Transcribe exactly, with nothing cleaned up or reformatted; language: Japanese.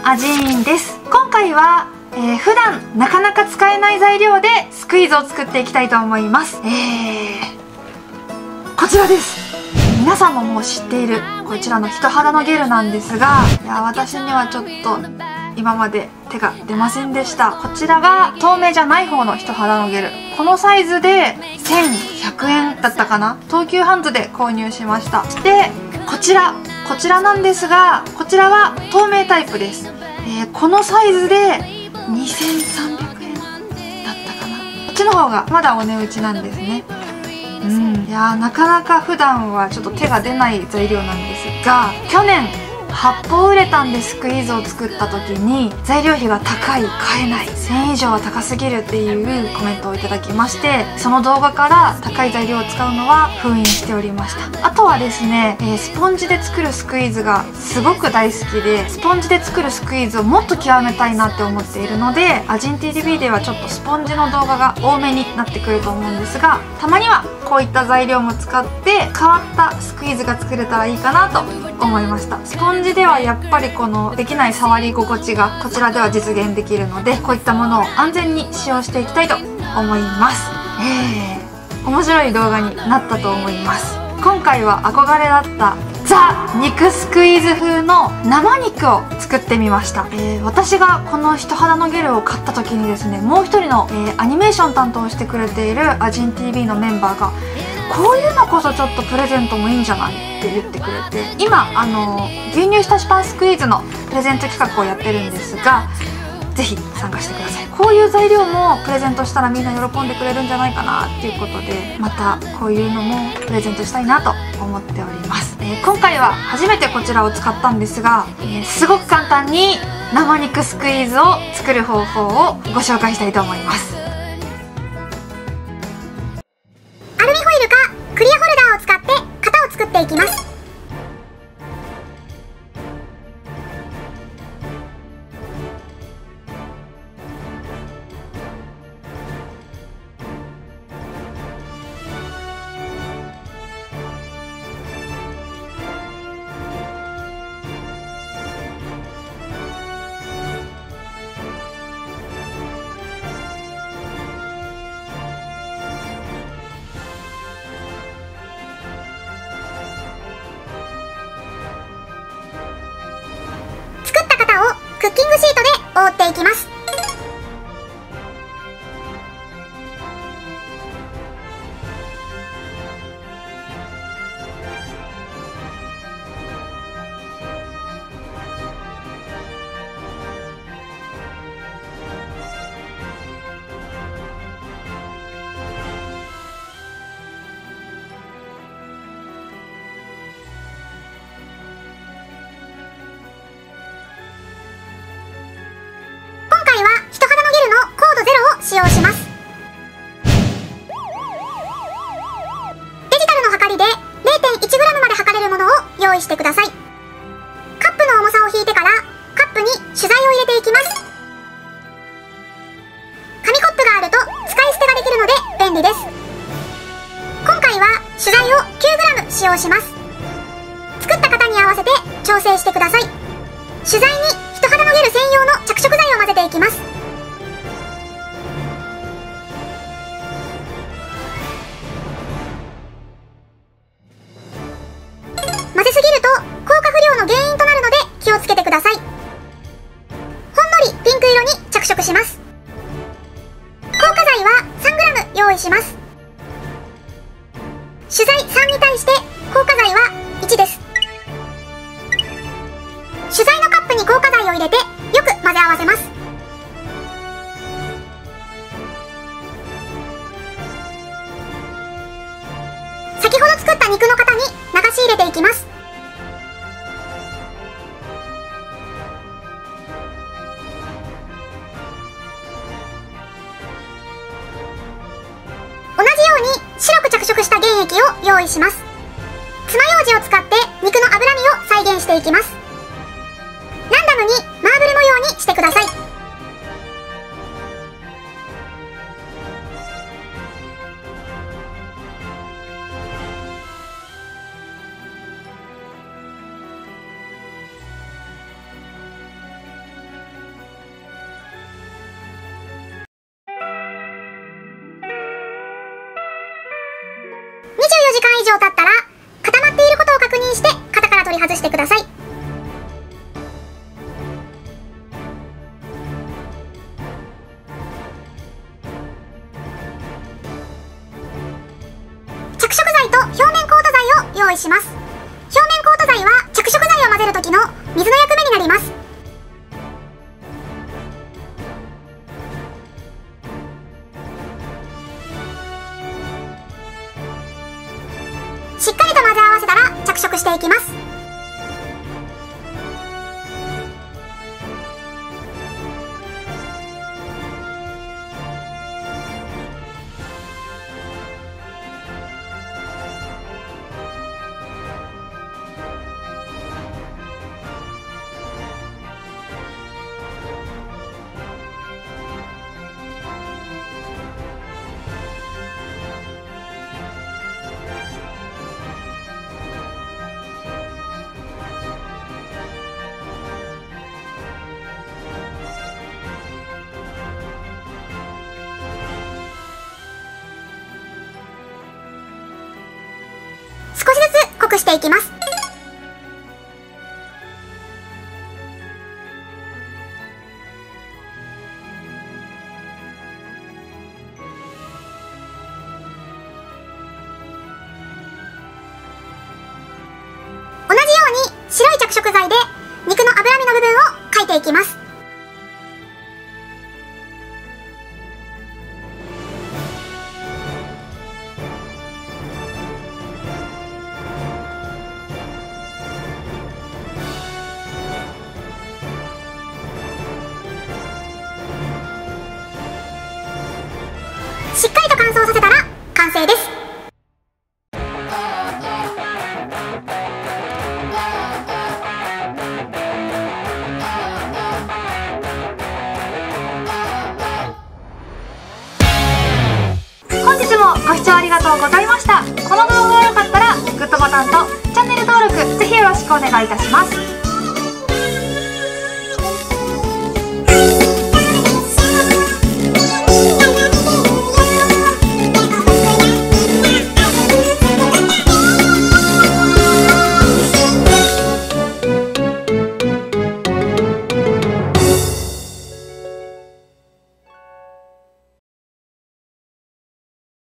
アジーンです。今回は、えー、普段なかなか使えない材料でスクイーズを作っていきたいと思います。えー、こちらです。皆さんももう知っているこちらの人肌のゲルなんですが、いや私にはちょっと今まで手が出ませんでした。こちらが透明じゃない方の人肌のゲル、このサイズでせんひゃくえんだったかな。東急ハンズで購入しました。そしてこちらこちらなんですが、こちらは透明タイプです。えー、このサイズでにせんさんびゃくえんだったかな。こっちの方がまだお値打ちなんですね。うん、いやーなかなか普段はちょっと手が出ない材料なんですが、去年はっぽうウレタンでスクイーズを作った時に材料費が高い、買えない、せんえん以上は高すぎるっていうコメントをいただきまして、その動画から高い材料を使うのは封印しておりました。あとはですね、えー、スポンジで作るスクイーズがすごく大好きで、スポンジで作るスクイーズをもっと極めたいなって思っているので、アジン ティーティービー ではちょっとスポンジの動画が多めになってくると思うんですが、たまにはこういった材料も使って変わったスクイーズが作れたらいいかなと思いました。スポンジではやっぱりこのできない触り心地がこちらでは実現できるので、こういったものを安全に使用していきたいと思います。えー、面白い動画になったと思います。今回は憧れだったザ・肉スクイーズ風の生肉を作ってみました。えー、私がこの人肌のゲルを買った時にですね、もう一人の、えー、アニメーション担当してくれているアジン ティービー のメンバーが、こういうのこそちょっとプレゼントもいいんじゃないって言ってくれて、今あの牛乳浸しパンスクイーズのプレゼント企画をやってるんですが、ぜひ参加してください。こういう材料もプレゼントしたらみんな喜んでくれるんじゃないかなっていうことで、またこういうのもプレゼントしたいなと思っております。えー、今回は初めてこちらを使ったんですが、えー、すごく簡単に生肉スクイーズを作る方法をご紹介したいと思います。 アルミホイルかクリアホルダーを使って型を作っていきます。クッキングシートで覆っていきます。使用します。デジタルの測りで れいてんいちグラム まで測れるものを用意してください。カップの重さを引いてからカップに取材を入れていきます。紙コップがあると使い捨てができるので便利です。今回は取材を きゅうグラム 使用します。作った型に合わせて調整してください。取材に人肌のゲル専用の着色剤を混ぜていきます。混ぜすぎると効果不良の原因となるので気をつけてください。ほんのりピンク色に着色します。硬化剤は さんグラム 用意します。取材さんに対して硬化剤はいちです。取材のカップに硬化剤を入れてよく混ぜ合わせます。先ほど作った肉の型に流し入れていきます。同じように白く着色した原液を用意します。爪楊枝を使って肉の脂身を再現していきます。ランダムにマーブルのようにしてください。 以上経ったら固まっていることを確認して型から取り外してください。着色剤と表面コート剤を用意します。表面コート剤は着色剤を混ぜる時の水の役目になります。しっかりと混ぜ合わせたら着色していきます。少しずつ濃くしていきます。同じように白い着色剤で肉の脂身の部分を描いていきます。しっかりと乾燥させたら完成です。 本日もご視聴ありがとうございました。この動画が良かったらグッドボタンとチャンネル登録ぜひよろしくお願いいたします。